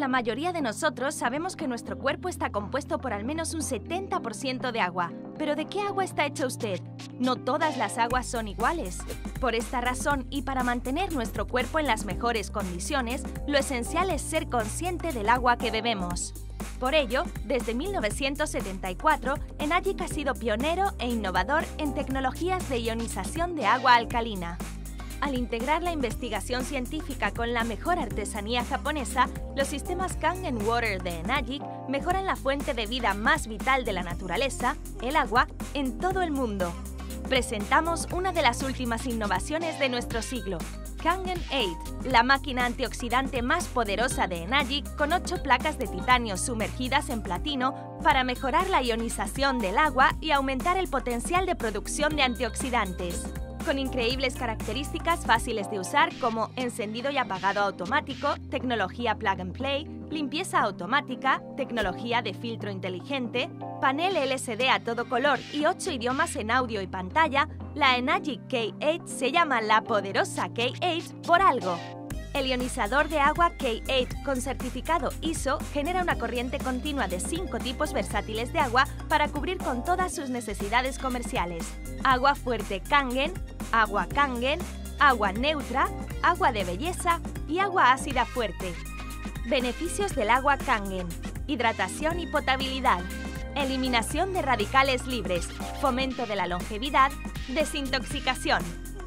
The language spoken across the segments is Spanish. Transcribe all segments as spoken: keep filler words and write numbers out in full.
La mayoría de nosotros sabemos que nuestro cuerpo está compuesto por al menos un setenta por ciento de agua. ¿Pero de qué agua está hecha usted? No todas las aguas son iguales. Por esta razón y para mantener nuestro cuerpo en las mejores condiciones, lo esencial es ser consciente del agua que bebemos. Por ello, desde mil novecientos setenta y cuatro, Enagic ha sido pionero e innovador en tecnologías de ionización de agua alcalina. Al integrar la investigación científica con la mejor artesanía japonesa, los sistemas Kangen Water de Enagic mejoran la fuente de vida más vital de la naturaleza, el agua, en todo el mundo. Presentamos una de las últimas innovaciones de nuestro siglo, Kangen ocho, la máquina antioxidante más poderosa de Enagic con ocho placas de titanio sumergidas en platino para mejorar la ionización del agua y aumentar el potencial de producción de antioxidantes. Con increíbles características fáciles de usar como encendido y apagado automático, tecnología plug and play, limpieza automática, tecnología de filtro inteligente, panel L C D a todo color y ocho idiomas en audio y pantalla, la Enagic K ocho se llama la poderosa K ocho por algo. El ionizador de agua K ocho con certificado I S O genera una corriente continua de cinco tipos versátiles de agua para cubrir con todas sus necesidades comerciales. Agua fuerte Kangen, agua Kangen, agua neutra, agua de belleza y agua ácida fuerte. Beneficios del agua Kangen: hidratación y potabilidad, eliminación de radicales libres, fomento de la longevidad, desintoxicación.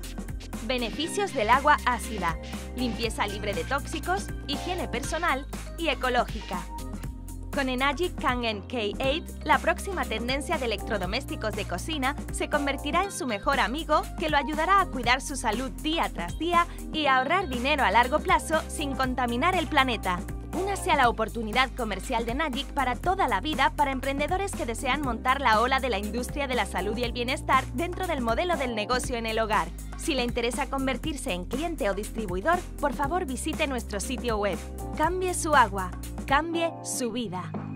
Beneficios del agua ácida: limpieza libre de tóxicos, higiene personal y ecológica. Con Enagic Kangen K ocho, la próxima tendencia de electrodomésticos de cocina se convertirá en su mejor amigo que lo ayudará a cuidar su salud día tras día y a ahorrar dinero a largo plazo sin contaminar el planeta. Únase a la oportunidad comercial de Enagic para toda la vida para emprendedores que desean montar la ola de la industria de la salud y el bienestar dentro del modelo del negocio en el hogar. Si le interesa convertirse en cliente o distribuidor, por favor visite nuestro sitio web. Cambie su agua, cambie su vida.